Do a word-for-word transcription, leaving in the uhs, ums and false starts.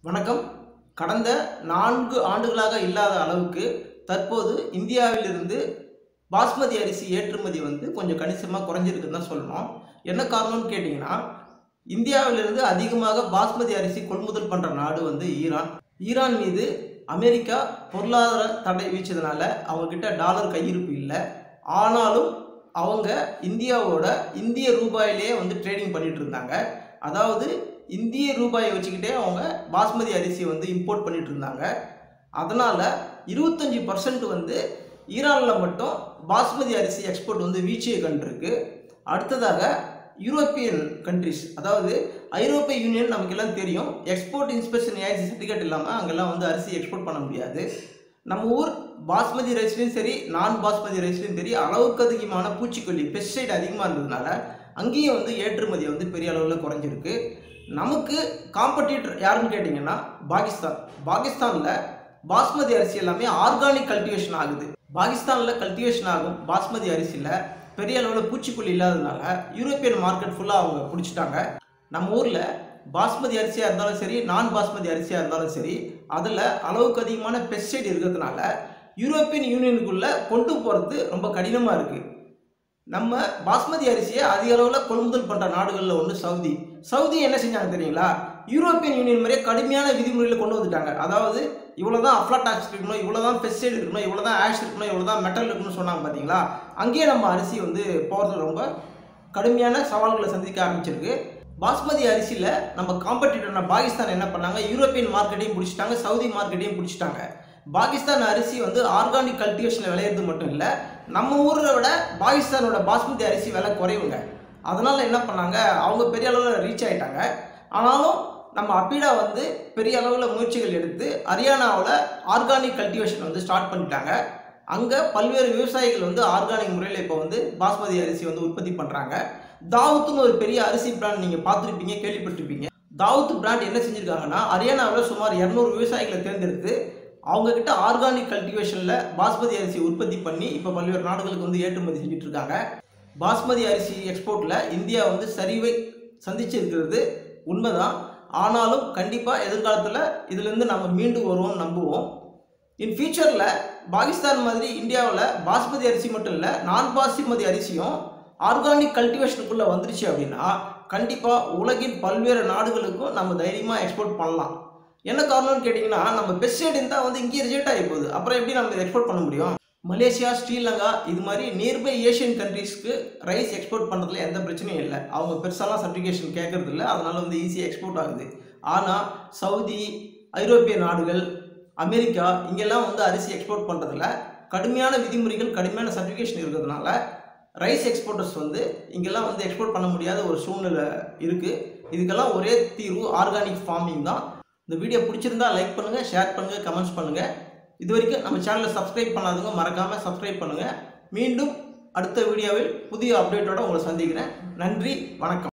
வணக்கம். கடந்த நான்கு ஆண்டுகளாக இல்லாத அளவுக்கு தற்போது இந்தியாவிலிருந்து பாஸ்மதி அரிசி ஏற்றுமதி வந்து கொஞ்சம் கணிசமாக குறைஞ்சிருக்குன்னு தான் சொல்லணும். என்ன காரணம்னு கேட்டிங்கன்னா, இந்தியாவிலிருந்து அதிகமாக பாஸ்மதி அரிசி கொள்முதல் பண்ணுற நாடு வந்து ஈரான். ஈரான் மீது அமெரிக்கா பொருளாதார தடை வீச்சதுனால அவங்கக்கிட்ட டாலர் கையிருப்பு இல்லை. ஆனாலும் அவங்க இந்தியாவோட இந்திய ரூபாயிலேயே வந்து ட்ரேடிங் பண்ணிட்டு இருந்தாங்க. அதாவது இந்திய ரூபாயை வச்சுக்கிட்டே அவங்க பாஸ்மதி அரிசி வந்து இம்போர்ட் பண்ணிட்டு இருந்தாங்க. அதனால் இருபத்தஞ்சி பர்சன்ட் வந்து ஈரானில் மட்டும் பாஸ்மதி அரிசி எக்ஸ்போர்ட் வந்து வீழ்ச்சியை கண்டிருக்கு. அடுத்ததாக யூரோப்பியன் கண்ட்ரிஸ், அதாவது ஐரோப்பிய யூனியன் நமக்கெல்லாம் தெரியும், எக்ஸ்போர்ட் இன்ஸ்பெக்ஷன் ஏஜென்சி சர்டிஃபிகேட் இல்லாமல் அங்கெல்லாம் வந்து அரிசி எக்ஸ்போர்ட் பண்ண முடியாது. நம்ம ஊர் பாஸ்மதி ரைஸ்லையும் சரி, நான் பாஸ்மதி ரைஸ்லையும் சரி, அளவுக்கு அதிகமான பூச்சிக்கொல்லி பெஸ்டிசைட் அதிகமாக இருந்ததுனால அங்கேயும் வந்து ஏற்றுமதி வந்து பெரிய அளவில் குறைஞ்சிருக்கு. நமக்கு காம்படிட்டர் யாருன்னு கேட்டிங்கன்னா பாகிஸ்தான். பாகிஸ்தானில் பாஸ்மதி அரிசி எல்லாமே ஆர்கானிக் கல்டிவேஷன் ஆகுது. பாகிஸ்தானில் கல்டிவேஷன் ஆகும் பாஸ்மதி அரிசியில் பெரிய அளவில் பூச்சிக்கொல்லி இல்லாததுனால யூரோப்பியன் மார்க்கெட் ஃபுல்லாக அவங்க பிடிச்சிட்டாங்க. நம்ம ஊரில் பாஸ்மதி அரிசியாக இருந்தாலும் சரி, நான் பாஸ்மதி அரிசியாக இருந்தாலும் சரி, அதில் அளவுக்கு அதிகமான பெஸ்டிசைட் இருக்கிறதுனால யூரோப்பியன் யூனியனுக்குள்ளே கொண்டு போகிறது ரொம்ப கடினமாக இருக்குது. நம்ம பாஸ்மதி அரிசியை அதிக அளவில் கொள்முதல் பண்ணுற நாடுகளில் ஒன்று சவுதி. சவுதி என்ன செஞ்சாங்க தெரியுங்களா? யூரோப்பியன் யூனியன் மாதிரியே கடுமையான விதிமுறைகளை கொண்டு வந்துட்டாங்க. அதாவது இவ்வளோ தான் அஃப்லாடாக்ஸ் இருக்கணும், இவ்வளோ தான் பெஸ்டிசைட் இருக்கணும், இவ்வளோ தான் ஆஷ் இருக்கணும், இவ்வளோ தான் மெட்டல் இருக்கணும்னு சொன்னாங்க பார்த்தீங்களா? அங்கேயே நம்ம அரிசி வந்து போகிறது ரொம்ப கடுமையான சவால்களை சந்திக்க ஆரம்பிச்சிருக்கு. பாஸ்மதி அரிசியில் நம்ம காம்படிட்டர்னா பாகிஸ்தான் என்ன பண்ணாங்க, யூரோப்பியன் மார்க்கெட்டையும் பிடிச்சிட்டாங்க, சவுதி மார்க்கெட்டையும் பிடிச்சிட்டாங்க. பாகிஸ்தான் அரிசி வந்து ஆர்கானிக் கல்டிவேஷனில் விளையிறது மட்டும் இல்லை, நம்ம ஊரை விட பாகிஸ்தானோட பாஸ்மதி அரிசி விலை குறைவுங்க. அதனால் என்ன பண்ணாங்க, அவங்க பெரிய அளவில் ரீச் ஆகிட்டாங்க. ஆனாலும் நம்ம அப்பீடா வந்து பெரிய அளவில் முயற்சிகள் எடுத்து ஹரியானாவில் ஆர்கானிக் கல்டிவேஷன் வந்து ஸ்டார்ட் பண்ணிட்டாங்க. அங்கே பல்வேறு விவசாயிகள் வந்து ஆர்கானிக் முறையில் இப்போ வந்து பாஸ்மதி அரிசி வந்து உற்பத்தி பண்ணுறாங்க. தாவூத்துன்னு ஒரு பெரிய அரிசி பிராண்ட் நீங்கள் பார்த்துருப்பீங்க, கேள்விப்பட்டிருப்பீங்க. தாவூத் பிராண்ட் என்ன செஞ்சுருக்காங்கன்னா, ஹரியானாவில் சுமார் இரநூறு விவசாயிகளை தேர்ந்தெடுத்து அவங்கக்கிட்ட ஆர்கானிக் கல்டிவேஷனில் பாஸ்மதி அரிசி உற்பத்தி பண்ணி இப்போ பல்வேறு நாடுகளுக்கு வந்து ஏற்றுமதி செஞ்சுட்டு இருக்காங்க. பாஸ்மதி அரிசி எக்ஸ்போர்ட்டில் இந்தியா வந்து சரிவை சந்திச்சிருக்கிறது உண்மைதான். ஆனாலும் கண்டிப்பாக எதிர்காலத்தில் இதிலேருந்து நம்ம மீண்டு வருவோம் நம்புவோம். இன் ஃபியூச்சரில் பாகிஸ்தான் மாதிரி இந்தியாவில் பாஸ்மதி அரிசி மட்டும் இல்லை, நான் பாஸ்மதி அரிசியும் ஆர்கானிக் கல்டிவேஷனுக்குள்ளே வந்துருச்சு அப்படின்னா கண்டிப்பாக உலகின் பல்வேறு நாடுகளுக்கும் நம்ம தைரியமாக எக்ஸ்போர்ட் பண்ணலாம். என்ன காரணம்னு கேட்டிங்கன்னா, நம்ம பெஸ்டிசைட் இருந்தால் வந்து இங்கேயே ரிஜெக்ட் ஆகி போகுது. அப்புறம் எப்படி நம்ம எக்ஸ்போர்ட் பண்ண முடியும்? மலேசியா, ஸ்ரீலங்கா இது மாதிரி நியர்பை ஏஷியன் கண்ட்ரீஸ்க்கு ரைஸ் எக்ஸ்போர்ட் பண்ணுறதுல எந்த பிரச்சனையும் இல்லை. அவங்க பெருசாலாம் சர்டிஃபிகேஷன் கேட்கறது இல்லை, அதனால் வந்து ஈஸியாக எக்ஸ்போர்ட் ஆகுது. ஆனால் சவுதி, ஐரோப்பிய நாடுகள், அமெரிக்கா இங்கெல்லாம் வந்து அரிசி எக்ஸ்போர்ட் பண்ணுறதுல கடுமையான விதிமுறைகள், கடுமையான சர்டிஃபிகேஷன் இருக்கிறதுனால ரைஸ் எக்ஸ்போர்ட்டர்ஸ் வந்து இங்கெல்லாம் வந்து எக்ஸ்போர்ட் பண்ண முடியாத ஒரு சூழ்நிலை இருக்குது. இதுக்கெல்லாம் ஒரே தீர்வு ஆர்கானிக் ஃபார்மிங் தான். இந்த வீடியோ பிடிச்சிருந்தா லைக் பண்ணுங்கள், ஷேர் பண்ணுங்கள், கமெண்ட்ஸ் பண்ணுங்கள். இது வரைக்கும் நம்ம சேனலை சப்ஸ்கிரைப் பண்ணாதவங்க மறக்காமல் சப்ஸ்கிரைப் பண்ணுங்கள். மீண்டும் அடுத்த வீடியோவில் புதிய அப்டேட்டோடு உங்களை சந்திக்கிறேன். நன்றி, வணக்கம்.